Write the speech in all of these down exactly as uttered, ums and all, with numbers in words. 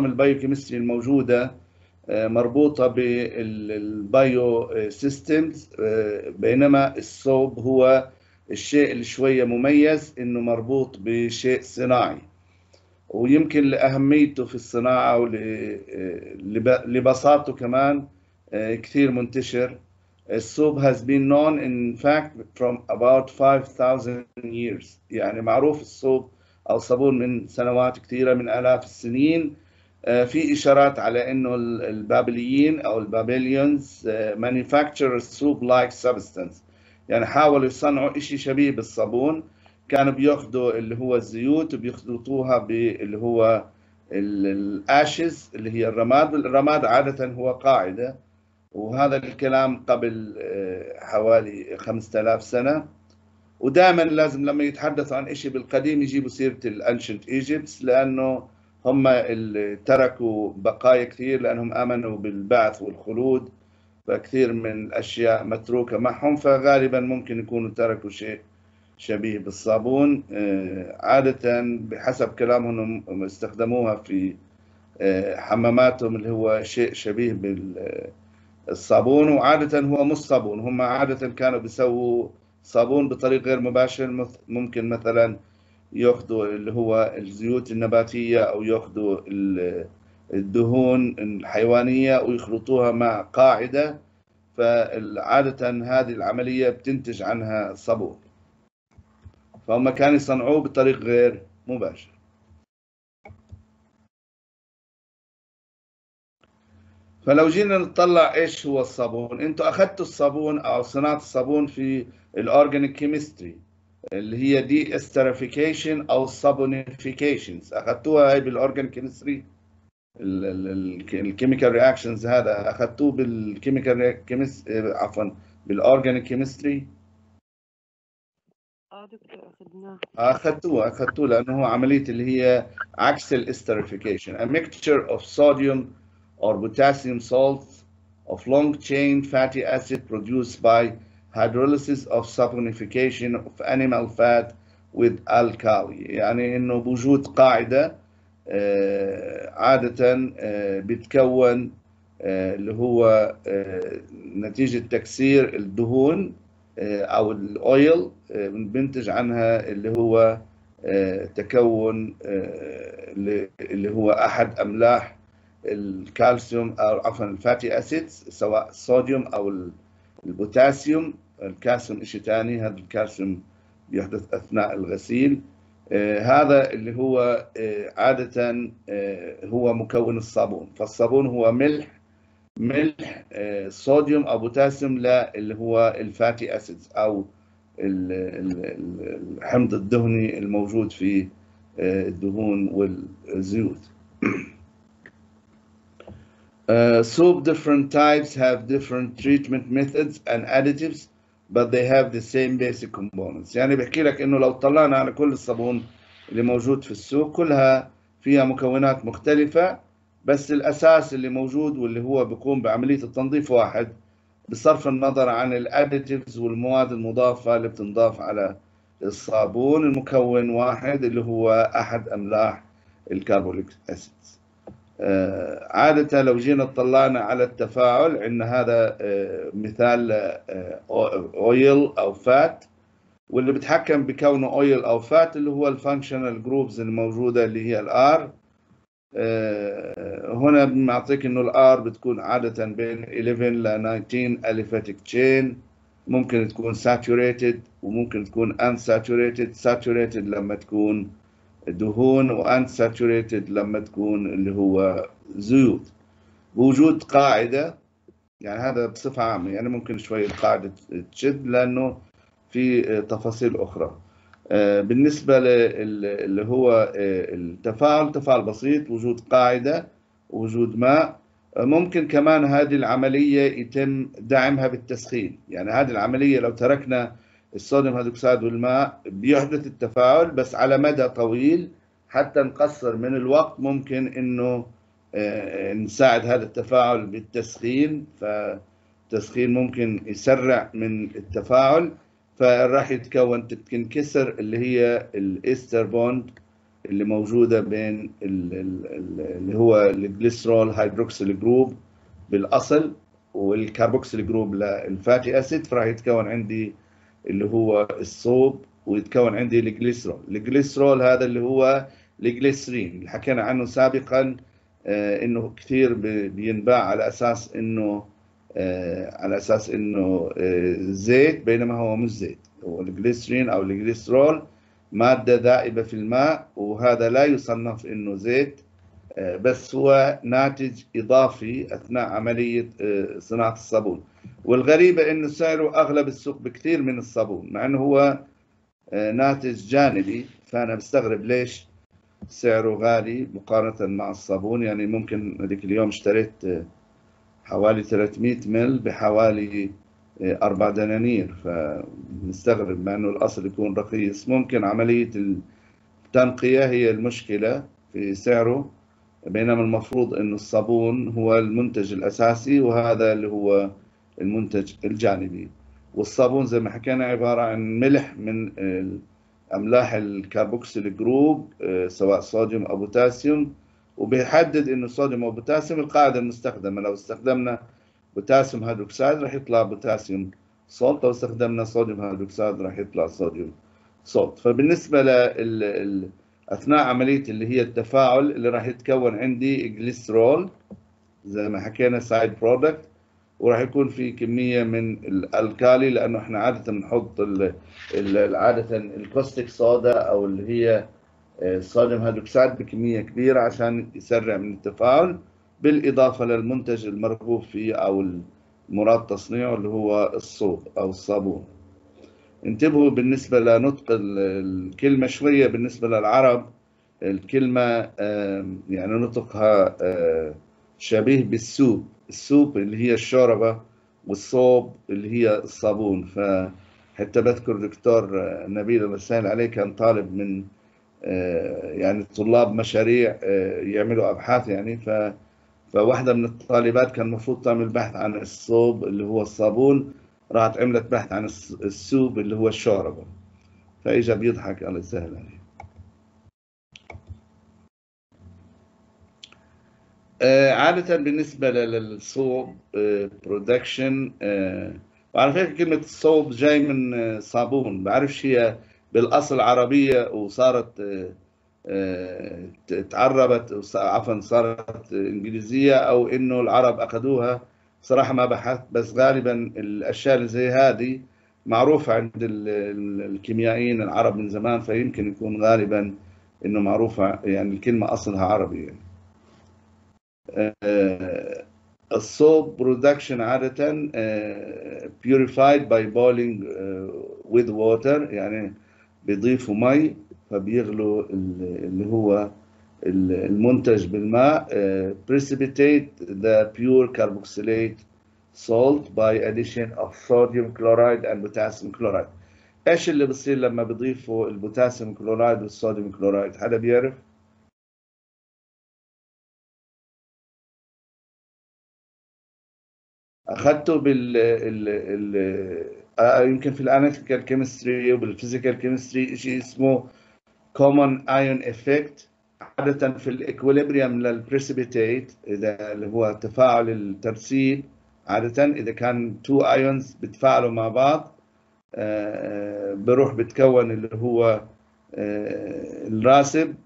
البايوكيمستري الموجودة مربوطة بالبايو سيستمز، بينما الصوب هو الشيء اللي شوية مميز إنه مربوط بشيء صناعي، ويمكن لأهميته في الصناعة ولبساطته كمان كثير منتشر. الصوب has been known in fact from about five thousand years، يعني معروف الصوب أو صابون من سنوات كثيرة، من آلاف السنين. في إشارات على إنه البابليين أو البابليونز manufacture soup-like substance، يعني حاولوا يصنعوا إشي شبيه بالصابون. كانوا بياخذوا اللي هو الزيوت وبيخلطوها باللي هو الاشز اللي هي الرماد. الرماد عادة هو قاعدة، وهذا الكلام قبل حوالي خمسة آلاف سنة. ودائما لازم لما يتحدثوا عن شيء بالقديم يجيبوا سيرة الانشنت ايجيبتس، لأنه هم اللي تركوا بقايا كثير لأنهم آمنوا بالبعث والخلود، فكثير من الأشياء متروكة معهم، فغالبا ممكن يكونوا تركوا شيء شبيه بالصابون. عادة بحسب كلامهم استخدموها في حماماتهم اللي هو شيء شبيه بالصابون، وعادة هو مش صابون. هم عادة كانوا بيسووا صابون بطريقة غير مباشر، ممكن مثلا ياخذوا اللي هو الزيوت النباتية أو ياخذوا الدهون الحيوانية ويخلطوها مع قاعدة، فعادة هذه العملية بتنتج عنها صابون، فهم كانوا يصنعوه بطريق غير مباشر. فلو جينا نطلع ايش هو الصابون، انتوا اخذتوا الصابون او صناعة الصابون في الاورجانيك كيمستري اللي هي دي استرافيكيشن او صابونيفيكيشنز، اخذتوها هاي بالاورجانيك كيمستري. الكيميكال رياكشنز هذا اخذتوه بالكيميكال كيمستري، عفوا بالاورجانيك كيمستري. اه دكتور اخذناه. اخذتوه اخذتوه لانه هو عمليه اللي هي عكس الاستريفيكيشن. a mixture of sodium or potassium salts of long chain fatty acid produced by hydrolysis of saponification of animal fat with alkali، يعني انه بوجود قاعده عاده بتكون اللي هو نتيجه تكسير الدهون او الاويل، بننتج عنها اللي هو تكون اللي هو احد املاح الكالسيوم او عفوا الفاتي اسيدز، سواء الصوديوم او البوتاسيوم. الكالسيوم شيء ثاني، هذا الكالسيوم بيحدث اثناء الغسيل. هذا اللي هو عاده هو مكون الصابون. فالصابون هو ملح ملح صوديوم او بوتاسيوم لا اللي هو الفاتي اسيدز او الحمض الدهني الموجود في الدهون والزيوت. Uh, soap different types have different treatment methods and additives but they have the same basic components. يعني بحكي لك انه لو طلعنا على كل الصابون اللي موجود في السوق كلها فيها مكونات مختلفة، بس الاساس اللي موجود واللي هو بيقوم بعملية التنظيف واحد، بصرف النظر عن الاديتيفز والمواد المضافة اللي بتنضاف على الصابون. المكون واحد اللي هو احد املاح الكربونيك اسيدز. آه عادة لو جينا اطلعنا على التفاعل، عندنا هذا آه مثال آه اويل او فات، واللي بتحكم بكونه اويل او فات اللي هو الفانكشنال جروبز الموجودة اللي هي الار. هنا بنعطيك انه الار بتكون عادة بين إحدى عشر ل تسعة عشر اليفاتيك تشين، ممكن تكون ساتوريتد وممكن تكون unsaturated. ساتوريتد لما تكون دهون وانساتوريتد لما تكون اللي هو زيوت. بوجود قاعدة، يعني هذا بصفة عامة، يعني ممكن شوية القاعدة تشد لأنه في تفاصيل أخرى. بالنسبة اللي هو التفاعل، تفاعل بسيط، وجود قاعدة وجود ماء. ممكن كمان هذه العملية يتم دعمها بالتسخين، يعني هذه العملية لو تركنا الصوديوم هيدروكسيد والماء بيحدث التفاعل بس على مدى طويل، حتى نقصر من الوقت ممكن انه نساعد هذا التفاعل بالتسخين. فالتسخين ممكن يسرع من التفاعل، فراح يتكون تنكسر اللي هي الاستر بوند اللي موجودة بين اللي هو الجليسرول هيدروكسيل جروب بالأصل والكربوكسيل جروب للفاتي أسيد، فراح يتكون عندي اللي هو الصوب ويتكون عندي الجليسرول. الجليسرول هذا اللي هو الجليسرين اللي حكينا عنه سابقا، آه انه كثير بينباع على اساس انه آه على اساس انه آه زيت، بينما هو مش زيت. هو الجليسرين او الجليسرول مادة ذائبة في الماء، وهذا لا يصنف انه زيت، آه بس هو ناتج اضافي اثناء عملية آه صناعة الصابون. والغريبة انه سعره اغلى بالسوق بكثير من الصابون، مع انه هو ناتج جانبي. فأنا بستغرب ليش سعره غالي مقارنة مع الصابون. يعني ممكن هذيك اليوم اشتريت حوالي ثلاثمئة مل بحوالي أربع دنانير، فمستغرب مع أنه الأصل يكون رخيص. ممكن عملية التنقية هي المشكلة في سعره، بينما المفروض أنه الصابون هو المنتج الأساسي وهذا اللي هو المنتج الجانبي. والصابون زي ما حكينا عبارة عن ملح من أملاح الكربوكسيل جروب، سواء صوديوم أو بوتاسيوم، وبيحدد إنه صوديوم أو بوتاسيوم القاعدة المستخدمة. لو استخدمنا بوتاسيوم هيدروكسيد راح يطلع بوتاسيوم صولت، لو استخدمنا صوديوم هيدروكسيد راح يطلع صوديوم صولت. فبالنسبة لل أثناء عملية اللي هي التفاعل اللي راح يتكون عندي جليسرول زي ما حكينا سايد برودكت، وراح يكون في كمية من الألكالي، لأنه احنا عادة بنحط عادة الكوستيك صودا أو اللي هي الصوديوم هيدروكسيد بكمية كبيرة عشان يسرع من التفاعل، بالإضافة للمنتج المرغوب فيه أو المراد تصنيعه اللي هو الصوب أو الصابون. انتبهوا بالنسبة لنطق الكلمة شوية. بالنسبة للعرب الكلمة يعني نطقها شبيه بالسوب. السوب اللي هي الشوربة، والصوب اللي هي الصابون. فحتى بذكر دكتور نبيل الله يسهل عليه كان طالب من يعني طلاب مشاريع يعملوا أبحاث يعني، ف فواحدة من الطالبات كان المفروض تعمل بحث عن الصوب اللي هو الصابون، راحت عملت بحث عن السوب اللي هو الشوربة، فإجا بيضحك الله يسهل عليه. عادة بالنسبة للصوب برودكشن، وعلى فكرة كلمة الصوب جاي من صابون، بعرفش هي بالأصل عربية وصارت تعربت عفوا صارت إنجليزية أو إنه العرب أخذوها. صراحة ما بحثت، بس غالبا الأشياء اللي زي هذه معروفة عند الكيميائيين العرب من زمان، فيمكن يكون غالبا إنه معروفة يعني الكلمة أصلها عربي يعني. الصوب برودكشن عادة purified by boiling with water، يعني بيضيفوا مي فبيغلوا اللي هو المنتج بالماء. precipitate the pure carboxylate salt by addition of sodium chloride and potassium chloride. ايش اللي بصير لما بيضيفوا البوتاسيوم كلورايد والصوديوم كلورايد؟ حدا بيعرف؟ اخذته بال ال... ال... يمكن في الاناليتيكال كيمستري وبالفيزيكال كيمستري شيء اسمه common ion effect. عادة في الاكوليبريم للبريسيبيتيت، اذا اللي هو تفاعل الترسيب، عادة اذا كان تو ايونز بتفاعلوا مع بعض بروح بتكون اللي هو الراسب.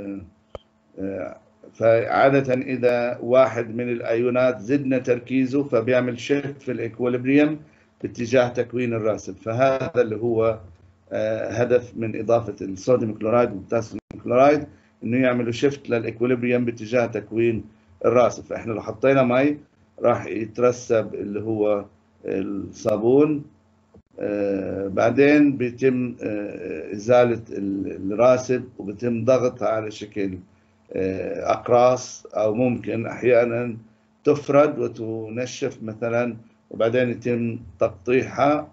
فعادة إذا واحد من الأيونات زدنا تركيزه فبيعمل شيفت في الإكوليبريم باتجاه تكوين الراسب. فهذا اللي هو هدف من إضافة الصوديوم كلورايد والبوتاسيوم كلورايد، إنه يعملوا شيفت للإكوليبريم باتجاه تكوين الراسب. فإحنا لو حطينا مي راح يترسب اللي هو الصابون، بعدين بيتم إزالة الراسب وبيتم ضغطها على شكل أقراص، أو ممكن أحيانا تفرد وتنشف مثلا وبعدين يتم تقطيعها.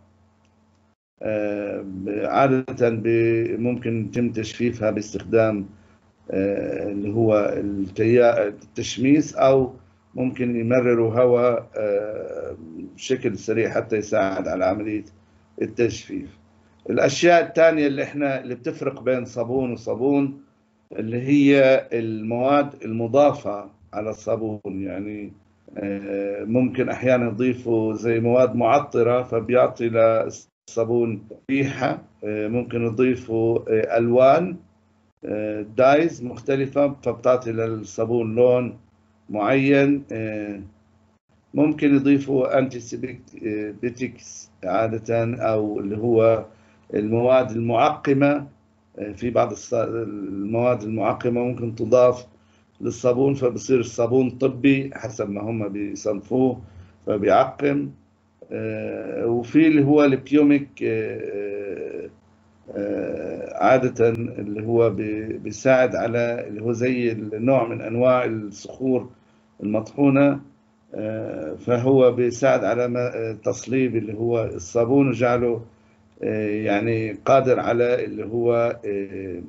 عادة ممكن يتم تجفيفها باستخدام اللي هو التشميس، أو ممكن يمرروا هواء بشكل سريع حتى يساعد على عملية التجفيف. الأشياء الثانية اللي احنا اللي بتفرق بين صابون وصابون اللي هي المواد المضافة على الصابون. يعني آه، ممكن أحيانا يضيفوا زي مواد معطرة فبيعطي للصابون ريحة. آه، ممكن يضيفوا آه، ألوان، آه، دايز مختلفة فبتعطي للصابون لون معين. آه، ممكن يضيفوا أنتيسيبيتكس عادة، أو اللي هو المواد المعقمة. في بعض الص- المواد المعقمة ممكن تضاف للصابون فبصير الصابون طبي حسب ما هم بيصنفوه فبيعقم. آه، وفي اللي هو البيوميك، آه، آه، عادة اللي هو بي- بيساعد على اللي هو زي النوع من أنواع الصخور المطحونة. آه، فهو بيساعد على ما- آه، تصليب اللي هو الصابون وجعله آه، يعني قادر على اللي هو آه،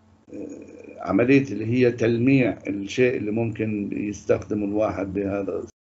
آه، عملية اللي هي تلميع الشيء اللي ممكن يستخدمه الواحد بهذا